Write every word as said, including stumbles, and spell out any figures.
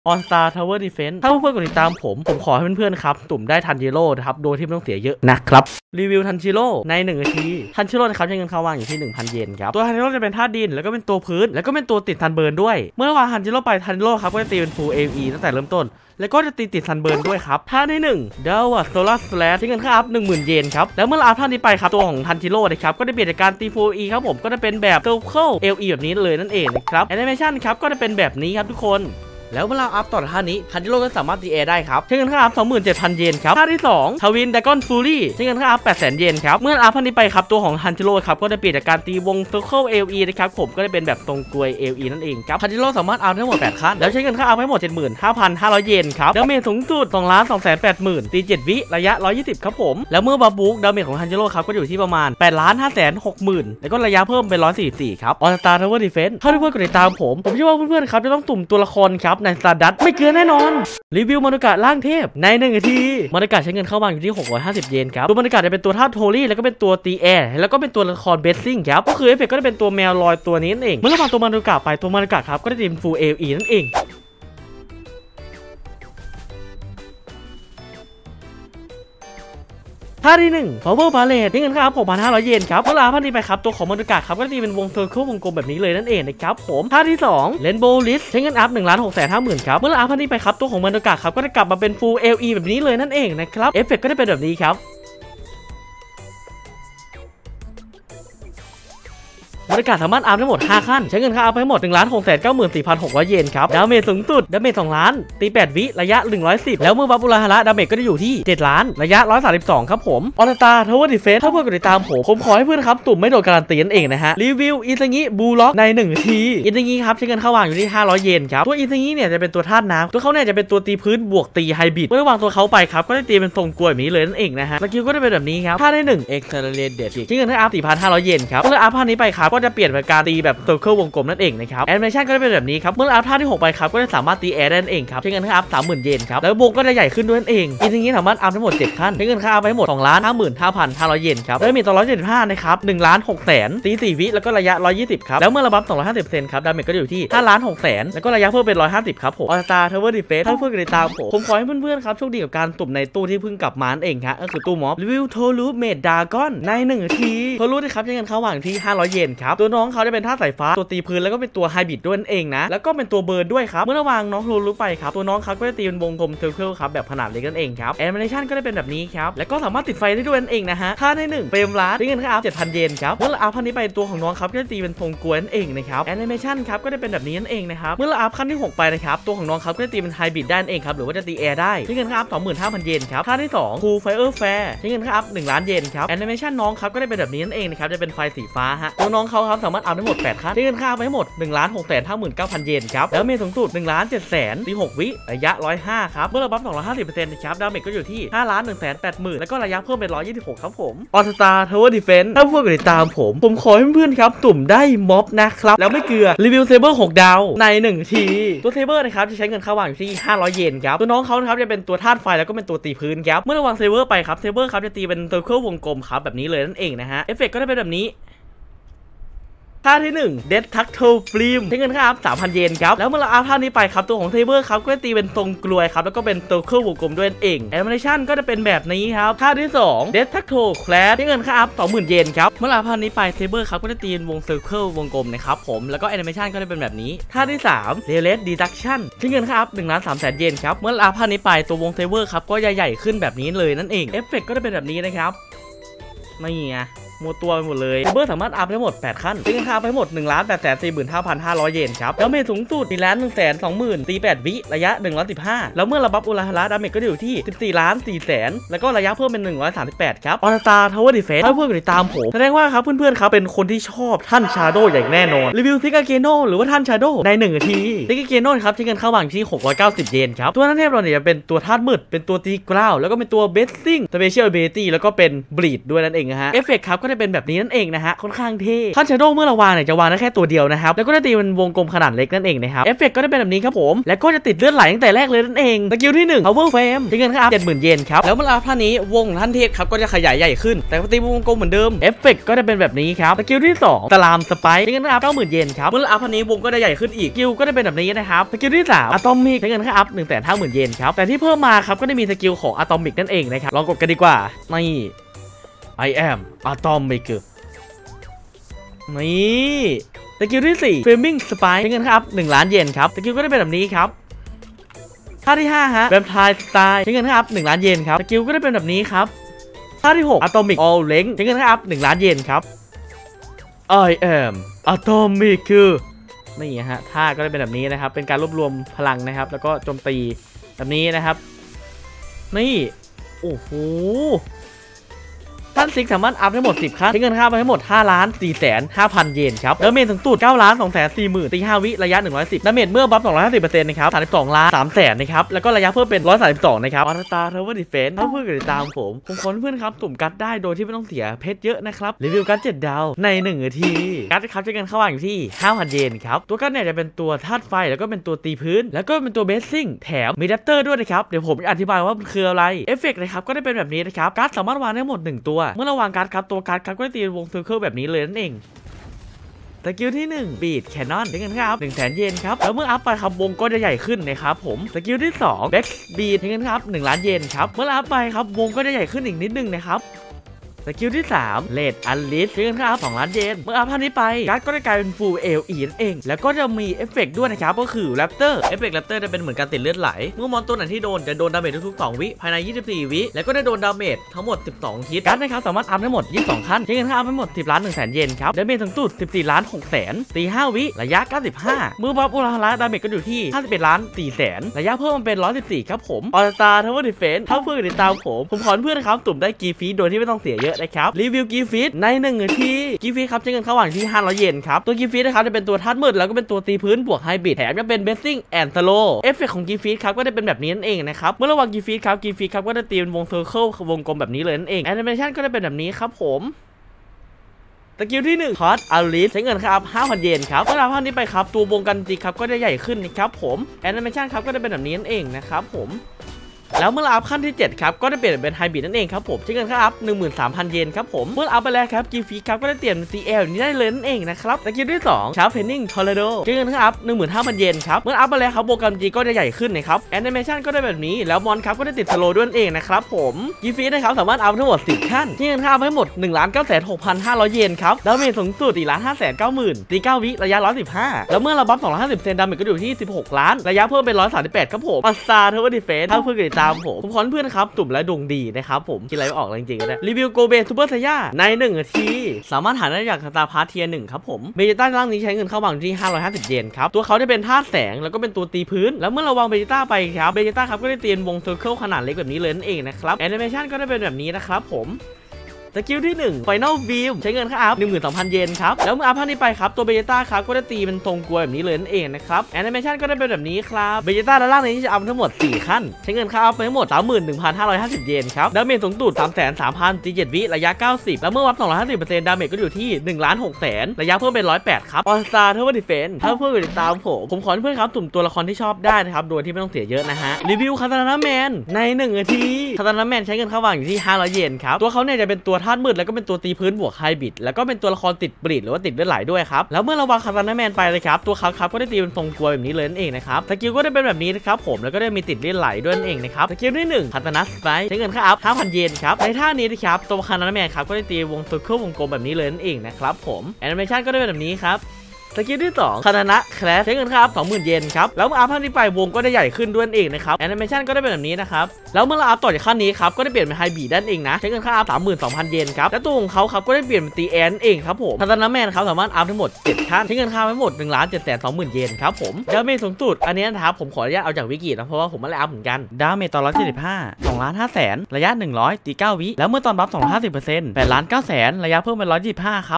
On Star Tower Defense ถ้าเพื่อนๆกดติดตามผมผมขอให้เพื่อนๆครับตุ่มได้ทันจิโร่นะครับโดยที่ไม่ต้องเสียเยอะนะครับรีวิวทันจิโร่ในหนึ่งนาทีทันจิโร่นะครับใช้เงินเข้าวางอยู่ที่ หนึ่งพัน เยนครับตัวทันจิโร่จะเป็นธาตุดินแล้วก็เป็นตัวพื้นแล้วก็เป็นตัวติดทันเบิร์นด้วยเมื่อวางทันจิโร่ไปทันจิโร่ครับก็จะตีเป็น Full เอ อี ตั้งแต่เริ่มต้นแล้วก็จะตีติดซันเบิร์นด้วยครับท่าที่หนึ่งดาวโซลาร์สแลชใช้เงินค่าอัพ หนึ่งหมื่น เยนครับแล้วเมื่อเราอัพท่านี้ไปครับตัวของทันจิโร่นะครับก็จะเปลี่ยนจากการตี Full เอ อี ครับผมก็จะเป็นแบบ Circle เอ อี แบบนี้เลยนั่นเองนะครับแอนิเมชันครับก็จะเป็นแบบนี้ครับทุกคนแล้วเมื่อเราอัพต่อท่านี้ทันจิโร่ก็สามารถตีแอร์ได้ครับใช้เงินค่าอัพ สองหมื่นเจ็ดพัน เยนครับท่าที่สองทวินดากอนฟูรี่ใช้เงินค่าอัพ แปดแสน เยนครับเมื่ออัพท่านี้ไปครับตัวของทันจิโร่ครับก็จะเปลี่ยนจากการตีวง Circle เอ อี นะครับผมก็จะเป็นแบบตรงกลวย เอ อี นั่นเองครับทันจิโร่สามารถอัพทั้งหมดแปดขั้นแล้วใช้เงินค่าอัพให้หมด เจ็ดหมื่นห้าพันห้าร้อย เยนครับดาเมจสูงสุด สองล้านสองแสนแปดหมื่น ตีเจ็ดวิระยะหนึ่งร้อยยี่สิบครับผมแล้วเมื่อบาบุกดาเมจของทันจิโร่ครับก็อยู่ที่ประมาณ แปดล้านห้าแสนหกหมื่น แล้วก็ระยะเพิ่มเป็นหนึ่งร้อยสี่สิบสี่ครับ On Star Tower Defense ถ้าเพื่อนๆกดติดตามผมผมเชื่อว่าเพื่อนๆครับจะต้องตุ่มตัวละครครับใน Stardust ไม่เกินแน่นอนรีวิวมนุษย์กะล่างเทพในหนึ่งนาทีมนุษย์กะใช้เงินเข้ามาอยู่ที่หกร้อยห้าสิบเยนครับตัวมนุษย์กะจะเป็นตัวธาตุโทลี่แล้วก็เป็นตัวตีแอร์แล้วก็เป็นตัวละครเบสซิ่งครับก็คือเอฟเฟกต์ก็จะเป็นตัวแมวลอยตัวนี้นั่นเองเมื่อเราฟังตัวมนุษย์กะไปตัวมนุษย์กะครับก็จะเป็น Full เอ อี นั่นเองท่าที่หนึ่ง Power Palette ใช้เงินค่า หกพันห้าร้อย เยนครับเมื่อลาพันนี้ไปครับตัวของมนุษย์กะครับก็จะเป็นวงเซอร์เคิลวงกลมแบบนี้เลยนั่นเองนะครับผมท่าที่สอง Rainbow List ใช้เงินอัพ หนึ่งล้านหกแสนห้าหมื่น ครับเมื่อลาพันนี้ไปครับตัวของมนุษย์กะครับก็จะกลับมาเป็น Full เอ อี แบบนี้เลยนั่นเองนะครับเอฟเฟกต์ก็จะเป็นแบบนี้ครับบริการสามารถอัพได้หมดห้าขั้นใช้เงินค่าอัพให้หมด หนึ่งล้านหกแสนเก้าหมื่นสี่พันหกร้อย เยนครับดาเมจสูงสุดดาเมจสองล้านตีแปดวิระยะหนึ่งร้อยสิบแล้วเมื่อบัฟบุราฮาระดาเมจก็จะอยู่ที่เจ็ดล้านระยะหนึ่งร้อยสามสิบสองครับผม On Star Tower Defense ถ้าเพื่อนกดติดตามผมผมขอให้เพื่อนครับตุ่มไม่โดนการันตีนั่นเองนะฮะรีวิวอิซางิบูล็อกในหนึ่งนาทีอิซางิครับใช้เงินเข้าวางอยู่ที่ห้าร้อยเยนครับตัวอิซางิเนี่ยจะเป็นตัวธาตุน้ำตัวเขาเนี่ยจะเป็นตัวตีพื้นบวกตีไฮบริดเมื่อวางตัวเขาไปครับก็จะตีเป็นทรงกลวยแบบนี้เลยนั่นเองนะฮะสกิลก็จะเป็นแบบนี้ครับท่าที่หนึ่ง Accelerated ใช้เงินค่าอัพ สี่พันห้าร้อย เยนครับเมื่ออัพท่านี้ไปครับก็จะเปลี่ยนเป็นการตีแบบเคิลวงกลมนั่นเองนะครับแอนิเมชันก็จะเป็นแบบนี้ครับเมื่ออัพท่าที่หกไปครับก็จะสามารถตีแอร์ได้นั่นเองครับใช้เงินค่าอัพ สามหมื่น เยนครับแล้ววงก็จะใหญ่ขึ้นด้วยนั่นเองอีกทีนี้สามารถอัพทั้งหมดเจ็ดขั้นใช้เงินค่าอัพไปทั้งหมด สองล้านห้าหมื่นห้าพันห้าร้อย เยนครับแล้วมีสองร้อยเจ็ดสิบห้านะครับ หนึ่งล้านหกแสนตีสี่วิแล้วก็ระยะหนึ่งร้อยยี่สิบครับแล้วเมื่อระบัฟสองร้อยห้าสิบเปอร์เซ็นต์ครับดาเมจก็อยู่ที่ห้าล้านหกแสนแล้วก็ระยะเพิ่มเป็นหนึ่งร้อยห้าสิบครับผม On Star Tower Defense ถ้าเพื่อนๆติดตามผมผมขอให้เพื่อนๆครับโชคดีกับการตุ่มในตู้ที่เพิ่งกลับมานั่นเองครับก็คือตู้ม็อบรีวิวโทรูเมดดากอนในหนึ่งนาทีโทรูนะครับใช้เงินเข้าวางที่ห้าร้อยเยนครับตัวน้องเขาจะเป็นธาตุสายฟ้าตัวตีพื้นแล้วก็เป็นตัวไฮบริดด้วยนั่นเองนะแล้วก็เป็นตัวเบิร์นด้วยครับเมื่อระวางน้องโทรูไปครับตัวน้องเขาก็จะตีเป็นวงกลมเซอร์เคิลครับแบบขนาดเล็กนั่นเองครับแอนิเมชันก็จะเป็นแบบนี้ครับแล้วก็สามารถติดไฟได้ด้วยนั่นเองนะฮะท่าที่หนึ่งเฟรมลัดใช้เงินค่าอัพ เจ็ดพัน เยนครับเมื่ออัพขั้นนี้ไปตัวของน้องครับก็จะตีเป็นทรงกลวยนั่นเองนะครับแอนิเมชันครับก็จะเป็นแบบนี้นั่นเองนะครับเมื่ออัพขั้นที่หกไปนะครับตัวของน้องครับก็จะตีเป็นไฮบริดได้นั่นเองครับหรือว่าจะตีแอร์ได้ใช้เงินค่าอัพ สองหมื่นห้าพัน เยนครับท่าที่สองคูลไฟเออร์แฟร์ใช้เงินค่าอัพ หนึ่งล้านเยนครับแอนิเมชันน้องครับก็จะเป็นแบบนี้นั่นเองนะครับจะเป็นไฟสีฟ้าฮะตัวน้องเขาครับสามารถอัพได้หมดแปดขั้นใช้เงินค่าไปทั้งหมด หนึ่งล้านหกแสนห้าหมื่นเก้าพัน เยนครับแล้วมีสูงสุด หนึ่งล้านเจ็ดแสนตีหกวิระยะหนึ่งร้อยห้าครับเมื่อเราบัฟสองร้อยห้าสิบเปอร์เซ็นต์นะครับดาเมจก็อยู่ที่ห้าล้านหนึ่งแสนแปดหมื่นแล้วก็ระยะเพิ่มเป็นหนึ่งร้อยยี่สิบหกครับผม On Star Tower Defense ถ้าเพื่อนๆติดตามผมผมขอให้เพื่อนๆครับตุ่มได้ม็อบนะครับแล้วไม่เกลือรีวิวเซเบอร์หกดาวในหนึ่งทีตัวเซเบอร์นะครับจะใช้เงินเข้าวางอยู่ที่ห้าร้อยเยนครับตัวน้องเขานะครับจะเป็นตัวธาตุไฟแล้วก็เป็นตัวตีพื้นครับเมื่อเราวางเซเบอร์ไปครับเซเบอร์ครับจะตีเป็นเซอร์เคิลวงกลมครับแบบนี้เลยนั่นเองนะฮะเอฟเฟกต์ก็จะเป็นแบบนี้ท่าที่หนึ่ง Death Tackle Flame ใช้เงินค่าอัพ สามพัน เยนครับแล้วเมื่อเราอัพท่านี้ไปครับตัวของเซเบอร์ครับก็จะตีเป็นทรงกลวยครับแล้วก็เป็นตัวเครื่องวงกลมด้วยนั่นเองแอนิเมชันก็จะเป็นแบบนี้ครับท่าที่สอง Death Tackle Clash ใช้เงินค่าอัพ สองหมื่น เยนครับเมื่อเราอัพท่านี้ไปเซเบอร์ครับก็จะตีเป็นวงเซอร์เคิลวงกลมนะครับผมแล้วก็แอนิเมชันก็จะเป็นแบบนี้ท่าที่สาม Relic Deduction ใช้เงินค่าอัพ หนึ่งล้านสามแสน เยนครับเมื่อเราอัพท่านี้ไปตัววงเซเบอร์ครับก็ใหญ่ๆขึ้นแบบนี้เลยนั่นเองเอฟเฟกต์ก็จะเป็นแบบนี้นะครับไม่ไงมัวตัวไปหมดเลยเซเบอร์สามารถอัพได้หมดแปดขั้นตีราคาไปหมด หนึ่งล้านแปดแสนสี่หมื่นห้าพันห้าร้อย เยนครับแล้วเมจสูงสุด สี่ล้านหนึ่งแสนสองหมื่น ตีแปดวิระยะหนึ่งร้อยสิบห้าแล้วเมื่อเราบัฟอุราฮาระดาเมจก็อยู่ที่ สิบสี่ล้านสี่แสนแล้วก็ระยะเพิ่มเป็นหนึ่งร้อยสามสิบแปดครับ On Star Tower Defense ถ้าเพื่อนๆติดตามผมแสดงว่าครับเพื่อนๆครับเป็นคนที่ชอบท่านชาโดว์อย่างแน่นอนรีวิวซิกาเกโนหรือว่าท่านชาโดว์ในหนึ่งนาทีซิกาเกโนครับใช้เงินเข้าวางที่หกร้อยเก้าสิบเยนครับตัวนั้นเทพเราเนี่ยจะเป็นตัวธาตุมืดเป็นตัวตีกล้าวแล้วก็เป็นตัวเบสซิ่งสเปเชียลเอบิลิตี้แล้วก็เป็นบลีดด้วยนั่นเองนะฮะเอฟเฟกต์ครับก็จะเป็นแบบนี้นั่นเองนะฮะค่อนข้างเท่ขั้นชาโดว์เมื่อเราวางเนี่ยจะวางได้แค่ตัวเดียวนะครับแล้วก็จะตีเป็นวงกลมขนาดเล็กนั่นเองนะครับเอฟเฟกต์ก็จะเป็นแบบนี้ครับผมแล้วก็จะติดเลือดไหลตั้งแต่แรกเลยนั่นเองสกิลที่หนึ่ง power frame ใช้เงินครับ เจ็ดหมื่น เยนครับแล้วเมื่อรับท่านี้วงท่านเทพครับก็จะขยายใหญ่ขึ้นแต่ตีวงกลมเหมือนเดิมเอฟเฟกต์ก็จะเป็นแบบนี้ครับสกิลที่สองตารามสไปค์ใช้เงินครับ เก้าหมื่น เยนครับเมื่อรับท่านี้วงก็จะใหญ่ขึ้นอีกสกิลก็จะเป็นแบบนี้นะครับสกิลที่สามอะตอมิกใช้เงินครับ หนึ่งแสนห้าหมื่น เยนครับแต่ที่เพิ่มมาครับก็ได้มีสกิลของอะตอมิกนั่นเองนะครับลองกดกันดีกว่านี่ I am atomic นี่สกิลที่สี่ flaming spike ใช้เงินครับหนึ่งล้านเยนครับสกิลก็ได้เป็นแบบนี้ครับท่าที่ห้าฮะแวมไพร์สไตล์ใช้เงินครับหนึ่งล้านเยนครับสกิลก็ได้เป็นแบบนี้ครับท่าที่หก atomic all length ใช้เงินครับหนึ่งล้านเยนครับ I am atomic คือนี่ฮะท่าก็ได้เป็นแบบนี้นะครับเป็นการรวบรวมพลังนะครับแล้วก็โจมตีแบบนี้นะครับนี่โอ้โหท่านซิกสามารถอัพได้หมดสิบครั้งใช้เงินค่าไปทั้งหมดห้าล้านสี่แสนห้าพัน เยนครับดาเมจสูงสุดเก้าล้านสองแสนสี่หมื่นตีห้าวิระยะหนึ่งร้อยสิบดาเมจเมื่อบัฟสองร้อยห้าสิบเปอร์เซ็นต์นะครับสามสิบสองล้านสามแสนนะครับแล้วก็ระยะเพิ่มเป็นหนึ่งร้อยสามสิบสองนะครับอัลตราเทเวอร์ดิเฟนส์ถ้าเพื่อนติดตามผมผมขอเพื่อนครับสุ่มกัดได้โดยที่ไม่ต้องเสียเพชรเยอะนะครับรีวิวกัดเจ็ดดาวในหนึ่งนาทีกัดครับใช้เงินเข้าวางอยู่ที่ ห้าพัน เยนครับตัวกัดเนี่ยจะเป็นตัวธาตุไฟแล้วก็เป็นตัวตีพื้นแล้วก็เป็นตัวเบสซิ่งแถมมีแรปเตอร์ด้วยนะครับเดี๋ยวผมจะอธิบายว่ามันคืออะไรเอฟเฟกต์นะครับก็ได้เป็นแบบนี้นะครับกัดสามารถวางได้หมดหนึ่งตัวเมื่อเราวางกัดครับตัวกัดครับก็จะตีวงเซอร์เคิลแบบนี้เลยนั่นเองสกิลที่หนึ่งบีดแคนนอนได้เงินครับหนึ่งแสนเยนครับแล้วเมื่ออัพไปครับวงก็จะใหญ่ขึ้นนะครับผมสกิลที่สองแบ็กบีดได้เงินครับหนึ่งล้านเยนครับเมื่ออัพไปครับวงก็จะใหญ่ขึ้นอีกนิดนึงนะครับสกิลที่สามเลดอันลิสได้เงินครับสองล้านเยนเมื่ออัพท่านี้ไปการ์ดก็จะกลายเป็นฟูลเอลอีนั่นเองแล้วก็จะมีเอฟเฟกต์ด้วยนะครับก็คือแรปเตอร์เอฟเฟกต์แรปเตอร์จะเป็นเหมือนการติดเลือดไหลเมื่อมอนตัวไหนที่โดนจะโดนดาเมจทุกๆสองวิภายในยี่สิบสี่วิแล้วก็ได้โดนดาเมจทั้งหมดสิบสองทิศการ์ดนะครับสามารถอัพได้หมดยี่สิบสองขั้นใช้เงินค่าอัพได้หมดสิบล้านหนึ่งแสนเยนครับดาเมจสูงสุดสิบสี่ล้านหกแสนตีห้าวิระยะเก้าสิบห้าเมื่อบัฟอุลาฮาระดาเมจก็อยู่ที่ห้าสิบเอ็ดล้านสี่แสนระยะเพิ่มมันเป็นหนึ่งร้อยสิบสี่ครับผมออสตาร์ทาวเวอร์ดิเฟนส์ถ้าเพื่อนติดตามผมผมขอเพื่อนนะครับตุ่มได้กีฟีโดยที่ไม่ต้องเสียเยอะนะครับรีวิวกีฟีในหนึ่งนาทีกีฟีครับใช้เงินเข้าหวังที่ห้าร้อยเยนครับตัวกีฟีนะครับจะเป็นตัวธาตุมืดแล้วก็เป็นตัวตีพื้นบวกไฮบริดแถมยังเป็นเบสซิ่งแอนด์สโลว์เอฟเฟกต์ของกีฟีครับก็ได้เป็นแบบนี้นั่นเองนะครับเมื่อระวังกีฟีครับกีฟีครับก็จะตีเป็นวงเซอร์เคิลวงกลมแบบนี้เลยนั่นเองแอนิเมชันก็ได้เป็นแบบนี้ครับผมสกิลที่หนึ่งคอร์สอาริสใช้เงินครับ ห้าพัน เยนครับเมื่อเราภาพนี้ไปครับตัววงกันตีครับก็จะใหญ่ขึ้นนะครับผมแอนิเมชันครับก็จะเป็นแบบนี้นั่นเองนะครับผมแล้วเมื่อเราอัพขั้นที่เจ็ดครับก็ได้เปลี่ยนเป็นไฮบริดนั่นเองครับผมใช้เงินค่าอัพ หนึ่งหมื่นสามพัน เยนครับผมเมื่ออัพไปแล้วครับกีฟีครับก็ได้เปลี่ยนเป็น ซี แอล นี้ได้เลยนั่นเองนะครับสกิลที่สองชาร์ปเพนนิ่งทอร์เรโดใช้เงินค่าอัพ หนึ่งหมื่นห้าพัน เยนครับเมื่ออัพไปแล้วครับโบกัมจีก็จะใหญ่ขึ้นนะครับแอนิเมชันก็ได้แบบนี้แล้วมอนครับก็ได้ติดสโลว์ด้วยนั่นเองนะครับผมกีฟีนะครับสามารถอัพทั้งหมดสิบขั้นใช้เงินค่าอัพให้หมด หนึ่งล้านเก้าแสนหกพันห้าร้อย เยนครับดาเมจสูงสุด สี่ล้านห้าแสนเก้าหมื่นตีเก้าวิระยะหนึ่งร้อยสิบห้าแล้วเมื่อเราบัฟสองร้อยห้าสิบเปอร์เซ็นต์ดาเมจก็อยู่ที่สิบหกล้านระยะเพิ่มเป็นหนึ่งร้อยสามสิบแปดครับผมอัสตาเทเวอร์ดิเฟนส์ถ้าเพื่อนติดตามผมผมขอเพื่อนนะครับตุ่มและดวงดีนะครับผมคิดอะไรไม่ออกจริงๆนะรีวิวโกเบซูเปอร์ไซย่าในหนึ่งนาทีสามารถหาได้จากสตาร์พาร์ทเทียร์หนึ่งครับผมเบจิต้าร่างนี้ใช้เงินเข้าบังที่ห้าร้อยห้าสิบเยนครับตัวเขาได้เป็นธาตุแสงแล้วก็เป็นตัวตีพื้นแล้วเมื่อเราวางเบจิต้าไปครับเบจิต้าครับก็ได้เตียนวงเซอร์เคิลขนาดเล็กแบบนี้เลยนั่นเองนะครับแอนิเมชันก็ได้เป็นแบบนี้นะครับผมสกิลที่หนึ่ง Final Beam ใช้เงินค่าอัพ หนึ่งหมื่นสองพัน เยนครับแล้วเมื่ออัพท่านี้ไปครับตัวเบจิต้าครับก็ได้ตีเป็นทรงกลวยแบบนี้เลยนั่นเองนะครับแอนิเมชันก็ได้เป็นแบบนี้ครับเบจิต้าด้านล่างนี้จะอัพทั้งหมดสี่ขั้นใช้เงินค่าอัพไปทั้งหมด สามหมื่นหนึ่งพันห้าร้อยห้าสิบ เยนครับดาเมจสูงสุด สามแสนสามพัน ตีเจ็ดวิระยะเก้าสิบแล้วเมื่อวัดสองร้อยห้าสิบเปอร์เซ็นต์ดาเมจก็อยู่ที่ หนึ่งล้านหกแสนระยะเพิ่มเป็นหนึ่งร้อยแปดครับออสตาร์เทเวอร์ดิเฟนส์ถ้าเพื่อนติดตามผมผมขอเพื่อนครับสุ่มตัวละครที่ชอบได้นะครับโดยที่ไม่ต้องเสียเยอะนะฮะรีวิวคาตานาแมนในหนึ่งนาทีคาตานาแมนใช้เงินเข้าวางอยู่ที่ห้าร้อยเยนครับตัวเขาเนี่ยจะเป็นตัวธาตุมืดแล้วก็เป็นตัวตีพื้นบวกไฮบริดแล้วก็เป็นตัวละครติดบริดหรือว่าติดเลือดไหลด้วยครับแล้วเมื่อเราวางคาตานาแมนไปเลยครับตัวเขาครับก็ได้ตีเป็นทรงกลวยแบบนี้เลยนั่นเองนะครับสกิลก็ได้เป็นแบบนี้นะครับผมแล้วก็ได้มีติดเลือดไหลด้วยนั่นเองนะครับสกิลที่หนึ่งคาตานาสไปใช้เงินค่าอัพ ห้าพัน เยนครับในท่านี้นะครับตัวคาตานาแมนครับก็ได้ตีวงเซอร์เคิลวงกลมแบบนี้เลยนั่นเองนะครับผมแอนิเมชันก็ได้เป็นแบบนี้ครับสกิลที่สองคาตานะแคลสใช้เงินครับ สองหมื่น เยนครับแล้วเมื่ออัพท่านนี้ไปวงก็ได้ใหญ่ขึ้นด้วยเองนะครับแอนิเมชันก็ได้เป็นแบบนี้นะครับแล้วเมื่อเราอัพต่อจากขั้นนี้ครับก็ได้เปลี่ยนเป็นไฮบริดด้านเองนะใช้เงินค่าอัพ สามหมื่นสองพัน เยนครับและตัวของเขาครับก็ได้เปลี่ยนเป็นตีแอนเองครับผมคาตานะแมนครับสามารถอัพทั้งหมดเจ็ดขั้นใช้เงินค่าทั้งหมด หนึ่งล้านเจ็ดแสนสองหมื่น เยนครับผมดาเมจสูงสุดอันนี้นะครับผมขออนุญาตเอาจากวิกินะเพราะว่าผมไม่ได้อัพเหมือนกันดาเมจต่อหนึ่งร้อยเจ็ดสิบห้า สองล้านห้าแสนระยะหนึ่งร้อยตีเก้าวิแล้วเมื่อตอนบัฟสองร้อยห้าสิบเปอร์เซ็นต์ แปดล้านเก้าแสนระยะเพิ่มเป็นหนึ่งร้อยยี่สิบห้าครับ